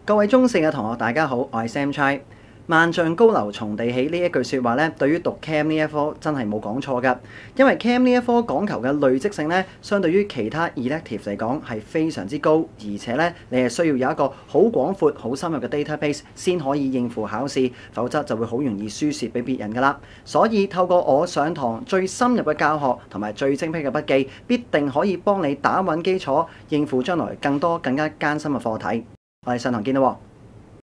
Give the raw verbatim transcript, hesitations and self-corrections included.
各位中四嘅同學，大家好，我係 Sam Chai。萬丈高樓從地起呢一句説話咧，對於讀 Chem 呢一科真係冇講錯㗎。因為 Chem 呢一科講求嘅累積性咧，相對於其他 elective 嚟講係非常之高，而且咧你係需要有一個好廣闊、好深入嘅 database 先可以應付考試，否則就會好容易輸蝕俾別人㗎啦。所以透過我上堂最深入嘅教學同埋最精闢嘅筆記，必定可以幫你打穩基礎，應付將來更多更加艱辛嘅課題。我哋上堂見啦喎！